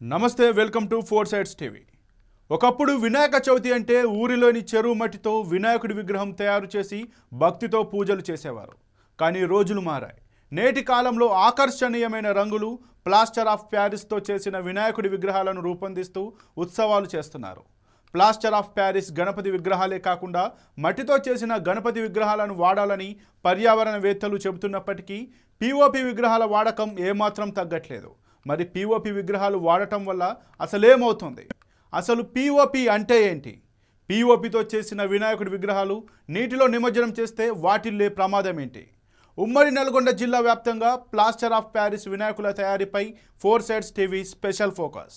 నమస్తే welcome to Four Sides TV. ఒకప్పుడు వినాయక చవితి అంటే ఊరిలోని చెరువు మట్టితో వినాయకుడి విగ్రహం తయారు చేసి భక్తితో పూజలు చేసేవారు. కానీ రోజులు మారాయి. నేటి కాలంలో ఆకర్షణీయమైన రంగులు, ప్లాస్టర్ ఆఫ్ ప్యారిస్తో చేసిన వినాయకుడి విగ్రహాలను రూపొందిస్తూ ఉత్సవాలు చేస్తున్నారు. ప్లాస్టర్ ఆఫ్ ప్యారిస్ గణపతి విగ్రహాలే కాకుండా మట్టితో చేసిన గణపతి విగ్రహాలను వాడాలని పర్యావరణవేత్తలు చెబుతున్నప్పటికీ పిఓపి విగ్రహాల వాడకం ఏమాత్రం తగ్గట్లేదు. మరి పిఓపి విగ్రహాలు వాడటం వల్ల అసలేమవుతుంది? అసలు పిఓపి అంటే ఏంటి? పిఓపితో చేసిన వినాయకుడి విగ్రహాలు నీటిలో నిమజ్జనం చేస్తే వాటిల్లే ప్రమాదం ఏంటి? ఉమ్మడి నల్గొండ జిల్లా వ్యాప్తంగా ప్లాస్టర్ ఆఫ్ ప్యారిస్ వినాయకుల తయారీపై Four Sides TV special focus.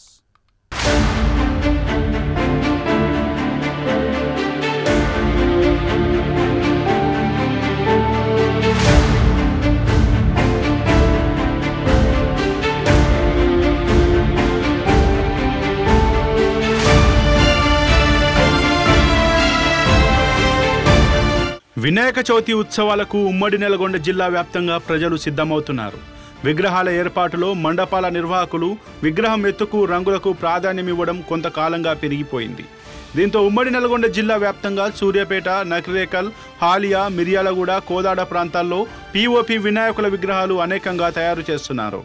Vinayaka Chavithi ఉత్సవాలకు ఉమ్మడి నల్గొండ జిల్లా వ్యాప్తంగా ప్రజలు సిద్ధమవుతున్నారు. విగ్రహాల ఏర్పాటులో మండపాల నిర్వాహకులు విగ్రహం ఎత్తుకు, రంగులకు ప్రాధాన్యం ఇవ్వడం కొంతకాలంగా పెరిగిపోయింది. దీంతో ఉమ్మడి నల్గొండ జిల్లా వ్యాప్తంగా సూర్యాపేట, నకిరేకల్, హాలియా, మిర్యాలగూడ, కోదాడ ప్రాంతాల్లో పిఓపి వినాయకుల విగ్రహాలు అనేకంగా తయారు చేస్తున్నారు.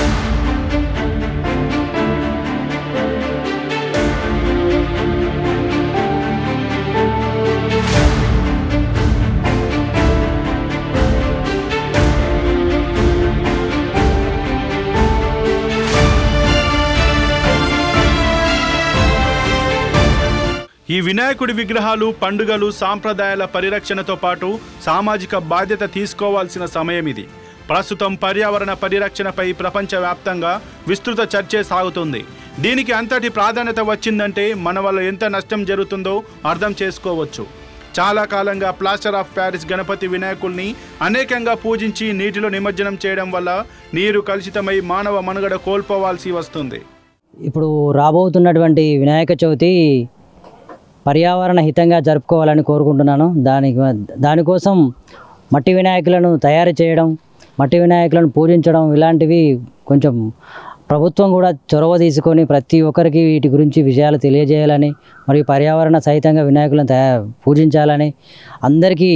ఈ వినాయకుడి విగ్రహాలు పండుగలు, సాంప్రదాయాల పరిరక్షణతో పాటు సామాజిక బాధ్యత తీసుకోవాల్సిన సమయం ఇది. ప్రస్తుతం పర్యావరణ పరిరక్షణపై ప్రపంచవ్యాప్తంగా విస్తృత చర్చే సాగుతుంది. దీనికి అంతటి ప్రాధాన్యత వచ్చిందంటే మన వల్ల ఎంత నష్టం జరుగుతుందో అర్థం చేసుకోవచ్చు. చాలా కాలంగా ప్లాస్టర్ ఆఫ్ ప్యారిస్ గణపతి వినాయకుల్ని అనేకంగా పూజించి నీటిలో నిమజ్జనం చేయడం వల్ల నీరు కలుషితమై మానవ మనుగడ కోల్పోవాల్సి వస్తుంది. ఇప్పుడు రాబోతున్నటువంటి వినాయక చవితి పర్యావరణ హితంగా జరుపుకోవాలని కోరుకుంటున్నాను. దానికోసం మట్టి వినాయకులను తయారు చేయడం, మట్టి వినాయకులను పూజించడం ఇలాంటివి కొంచెం ప్రభుత్వం కూడా చొరవ తీసుకొని ప్రతి ఒక్కరికి వీటి గురించి విషయాలు తెలియజేయాలని, మరియు పర్యావరణ సహితంగా వినాయకులను పూజించాలని, అందరికీ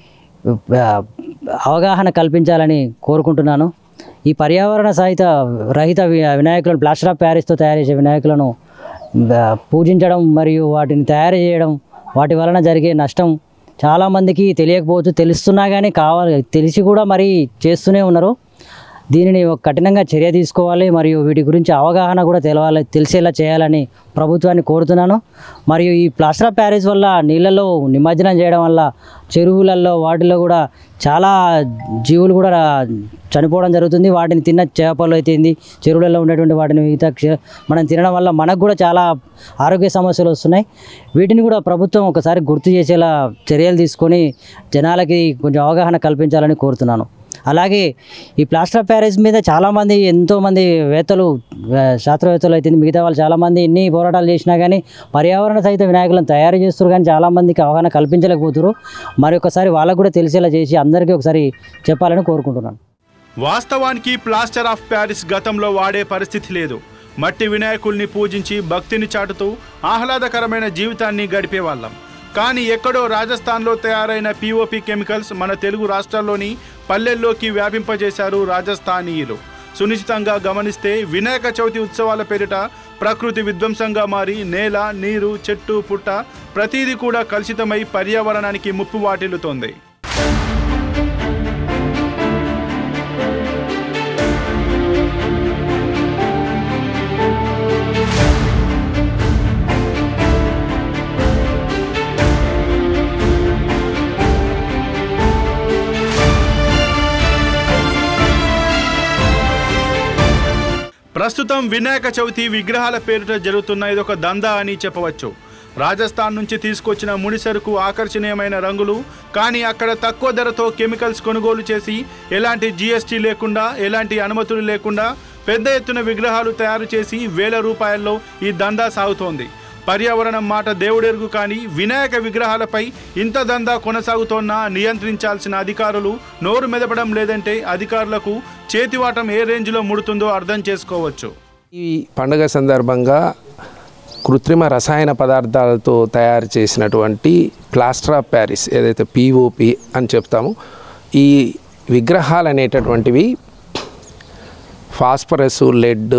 అవగాహన కల్పించాలని కోరుకుంటున్నాను. ఈ పర్యావరణ రహిత వినాయకులను, ప్లాస్టర్ ఆఫ్ ప్యారిస్తో తయారు చేసే వినాయకులను పూజించడం మరియు వాటిని తయారు చేయడం, వాటి వలన జరిగే నష్టం చాలామందికి తెలియకపోవచ్చు. తెలుస్తున్నా కానీ తెలిసి కూడా మరి చేస్తూనే ఉన్నారు. దీనిని కఠినంగా చర్య తీసుకోవాలి మరియు వీటి గురించి అవగాహన కూడా తెలిసేలా చేయాలని ప్రభుత్వాన్ని కోరుతున్నాను. మరియు ఈ ప్లాస్టర్ ఆఫ్ ప్యారిస్ వల్ల నీళ్ళలో నిమజ్జనం చేయడం వల్ల చెరువులలో వాటిలో కూడా చాలా జీవులు కూడా చనిపోవడం జరుగుతుంది. వాటిని తిన్న చేపలు అయితేంది, చెరువులలో ఉండేటువంటి వాటిని మనం తినడం వల్ల మనకు కూడా చాలా ఆరోగ్య సమస్యలు వస్తున్నాయి. వీటిని కూడా ప్రభుత్వం ఒకసారి గుర్తు చేసేలా చర్యలు తీసుకొని జనాలకి కొంచెం అవగాహన కల్పించాలని కోరుతున్నాను. అలాగే ఈ ప్లాస్టర్ ఆఫ్ ప్యారిస్ మీద చాలామంది, ఎంతోమంది శాస్త్రవేత్తలు అయితే మిగతా వాళ్ళు చాలామంది ఎన్ని పోరాటాలు చేసినా కానీ పర్యావరణ సహిత వినాయకులను తయారు చేస్తారు, కానీ చాలామందికి అవగాహన కల్పించలేకపోతున్నారు. మరి ఒకసారి వాళ్ళకు కూడా తెలిసేలా చేసి అందరికీ ఒకసారి చెప్పాలని కోరుకుంటున్నాను. వాస్తవానికి ప్లాస్టర్ ఆఫ్ ప్యారిస్ గతంలో వాడే పరిస్థితి లేదు. మట్టి వినాయకుల్ని పూజించి భక్తిని చాటుతూ ఆహ్లాదకరమైన జీవితాన్ని గడిపేవాళ్ళం. కానీ ఎక్కడో రాజస్థాన్లో తయారైన పిఓపి కెమికల్స్ మన తెలుగు రాష్ట్రాల్లోని పల్లెల్లోకి వ్యాపింపజేశారు రాజస్థానీయులు. సునిశ్చితంగా గమనిస్తే వినాయక చవితి ఉత్సవాల పేరిట ప్రకృతి విధ్వంసంగా మారి నేల, నీరు, చెట్టు, పుట్ట ప్రతిదీ కూడా కలుషితమై పర్యావరణానికి ముప్పు వాటిల్లుతోంది. ప్రస్తుతం వినాయక చవితి విగ్రహాల పేరిట జరుగుతున్న ఇదొక దందా అని చెప్పవచ్చు. రాజస్థాన్ నుంచి తీసుకొచ్చిన ముడిసరుకు ఆకర్షణీయమైన రంగులు, కానీ అక్కడ తక్కువ ధరతో కెమికల్స్ కొనుగోలు చేసి ఎలాంటి జీఎస్టీ లేకుండా, ఎలాంటి అనుమతులు లేకుండా పెద్ద ఎత్తున విగ్రహాలు తయారు చేసి వేల రూపాయల్లో ఈ దందా సాగుతోంది. పర్యావరణం మాట దేవుడెరుగు, కానీ వినాయక విగ్రహాలపై ఇంత దందా కొనసాగుతోన్నా నియంత్రించాల్సిన అధికారులు నోరు మెదపడం లేదంటే అధికారులకు చేతివాటం ఏ రేంజ్లో ముడుతుందో అర్థం చేసుకోవచ్చు. ఈ పండుగ సందర్భంగా కృత్రిమ రసాయన పదార్థాలతో తయారు చేసినటువంటి ప్లాస్టర్ ఆఫ్ ప్యారిస్ ఏదైతే పిఓపి అని చెప్తామో ఈ విగ్రహాలు అనేటటువంటివి ఫాస్ఫరస్, లెడ్,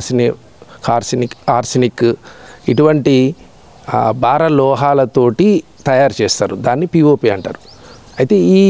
ఆర్సినిక్ ఇటువంటి భార లోహాలతోటి తయారు చేస్తారు. దాన్ని పిఓపి అంటారు. అయితే ఈ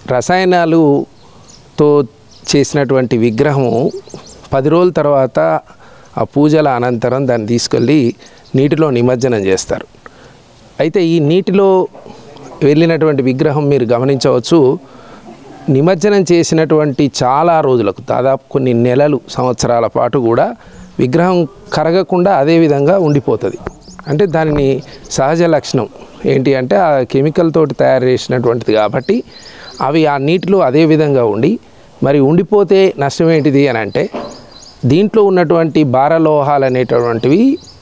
రసాయనాలతో చేసినటువంటి విగ్రహము 10 రోజుల తర్వాత ఆ పూజల అనంతరం దాన్ని తీసుకెళ్ళి నీటిలో నిమజ్జనం చేస్తారు. అయితే ఈ నీటిలో వెళ్ళినటువంటి విగ్రహం మీరు గమనించవచ్చు, నిమజ్జనం చేసినటువంటి చాలా రోజులకు దాదాపు కొన్ని నెలలు, సంవత్సరాల పాటు కూడా విగ్రహం కరగకుండా అదే విధంగా ఉండిపోతుంది. అంటే దానిని సహజ లక్షణం ఏంటి అంటే ఆ కెమికల్ తోటి తయారు చేసినటువంటిది కాబట్టి అవి ఆ నీటిలో అదే విధంగా ఉండి మరి ఉండిపోతే నష్టం ఏంటిది అని అంటే దీంట్లో ఉన్నటువంటి భారలోహాలు అనేటటువంటివి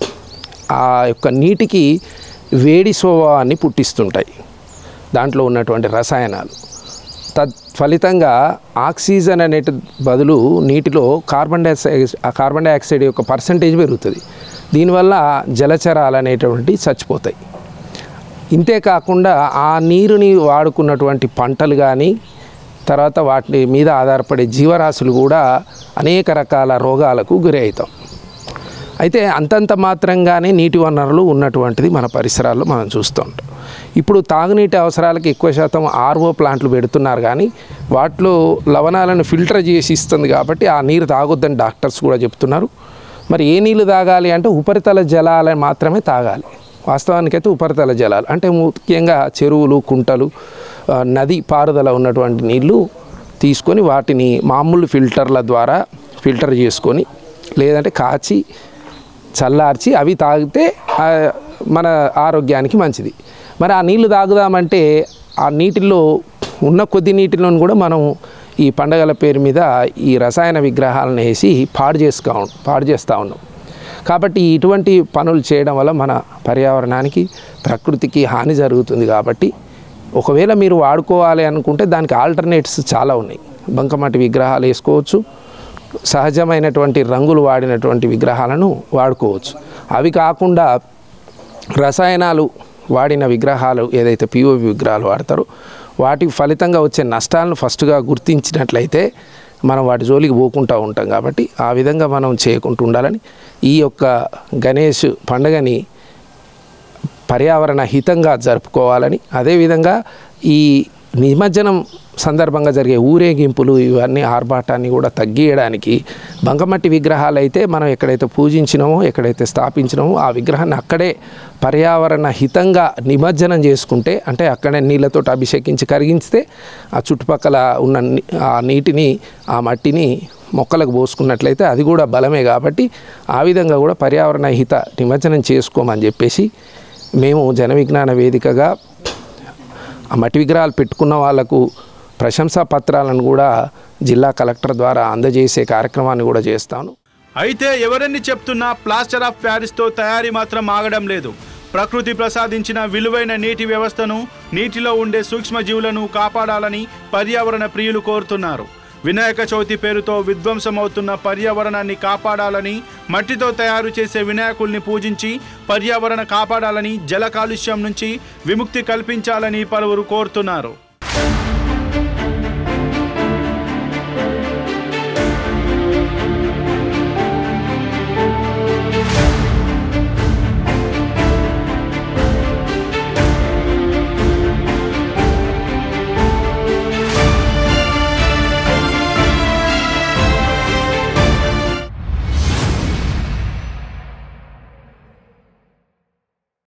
ఆ యొక్క నీటికి వేడి స్వభావాన్ని పుట్టిస్తుంటాయి. దాంట్లో ఉన్నటువంటి రసాయనాలు ఫలితంగా ఆక్సిజన్ అనే బదులు నీటిలో కార్బన్ డైఆక్సైడ్ యొక్క పర్సంటేజ్ పెరుగుతుంది. దీనివల్ల జలచరాలు అనేటువంటి చచ్చిపోతాయి. ఇంతేకాకుండా ఆ నీరుని వాడుకున్నటువంటి పంటలు కానీ తర్వాత వాటి మీద ఆధారపడే జీవరాశులు కూడా అనేక రకాల రోగాలకు గురి అవుతాం. అయితే అంతంత మాత్రంగానే నీటి వనరులు ఉన్నటువంటిది మన పరిసరాల్లో మనం చూస్తూ ఉంటాం. ఇప్పుడు తాగునీటి అవసరాలకు ఎక్కువ శాతం ఆర్ఓ ప్లాంట్లు పెడుతున్నారు, కానీ వాటిలో లవణాలను ఫిల్టర్ చేసి ఇస్తుంది కాబట్టి ఆ నీరు తాగొద్దని డాక్టర్స్ కూడా చెప్తున్నారు. మరి ఏ నీళ్ళు తాగాలి అంటే ఉపరితల జలాలను మాత్రమే తాగాలి. వాస్తవానికైతే ఉపరితల జలాలు అంటే ముఖ్యంగా చెరువులు, కుంటలు, నది పారుదల ఉన్నటువంటి నీళ్ళు తీసుకొని వాటిని మామూలు ఫిల్టర్ల ద్వారా ఫిల్టర్ చేసుకొని లేదంటే కాచి చల్లార్చి అవి తాగితే మన ఆరోగ్యానికి మంచిది. మరి ఆ నీళ్లు తాగుదామంటే ఆ నీటిలో ఉన్న కొద్ది నీటిలోని కూడా మనం ఈ పండగల పేరు మీద ఈ రసాయన విగ్రహాలను వేసి పాడు చేస్తూ ఉన్నాం. కాబట్టి ఇటువంటి పనులు చేయడం వల్ల మన పర్యావరణానికి, ప్రకృతికి హాని జరుగుతుంది. కాబట్టి ఒకవేళ మీరు వాడుకోవాలి అనుకుంటే దానికి ఆల్టర్నేట్స్ చాలా ఉన్నాయి. బంకమట్టి విగ్రహాలు వేసుకోవచ్చు, సహజమైనటువంటి రంగులు వాడినటువంటి విగ్రహాలను వాడుకోవచ్చు. అవి కాకుండా రసాయనాలు వాడిన విగ్రహాలు ఏదైతే పిఓపి విగ్రహాలు వాడతారో వాటి ఫలితంగా వచ్చే నష్టాలను ఫస్ట్గా గుర్తించినట్లయితే మనం వాటి జోలికి పోకుండా ఉంటాం. కాబట్టి ఆ విధంగా మనం చేయకుండా ఉండాలని ఈ యొక్క గణేష్ పండుగని పర్యావరణ హితంగా జరుపుకోవాలని, అదేవిధంగా ఈ నిమజ్జనం సందర్భంగా జరిగే ఊరేగింపులు ఇవన్నీ ఆర్భాటాన్ని కూడా తగ్గియడానికి బంకమట్టి విగ్రహాలు అయితే మనం ఎక్కడైతే పూజించినామో, ఎక్కడైతే స్థాపించినామో ఆ విగ్రహాన్ని అక్కడే పర్యావరణ హితంగా నిమజ్జనం చేసుకుంటే, అంటే అక్కడే నీళ్ళతో అభిషేకించి కరిగిస్తే ఆ చుట్టుపక్కల ఉన్న ఆ నీటిని, ఆ మట్టిని మొక్కలకు పోసుకున్నట్లయితే అది కూడా బలమే. కాబట్టి ఆ విధంగా కూడా పర్యావరణ హిత నిమజ్జనం చేసుకోమని చెప్పేసి మేము జన విజ్ఞాన వేదికగా ఆ మట్టి విగ్రహాలు పెట్టుకున్న వాళ్లకు ప్రశంసా పత్రాలను కూడా జిల్లా కలెక్టర్ ద్వారా అందజేసే కార్యక్రమాన్ని కూడా చేస్తాను. అయితే ఎవరన్నీ చెప్తున్నా ప్లాస్టర్ ఆఫ్ ప్యారిస్తో తయారీ మాత్రం ఆగడం లేదు. ప్రకృతి ప్రసాదించిన విలువైన నీటి వ్యవస్థను, నీటిలో ఉండే సూక్ష్మజీవులను కాపాడాలని పర్యావరణ ప్రియులు కోరుతున్నారు. వినాయక చవితి పేరుతో విధ్వంసమవుతున్న పర్యావరణాన్ని కాపాడాలని, మట్టితో తయారు చేసే వినాయకుల్ని పూజించి పర్యావరణ కాపాడాలని, జల కాలుష్యం నుంచి విముక్తి కల్పించాలని పలువురు కోరుతున్నారు.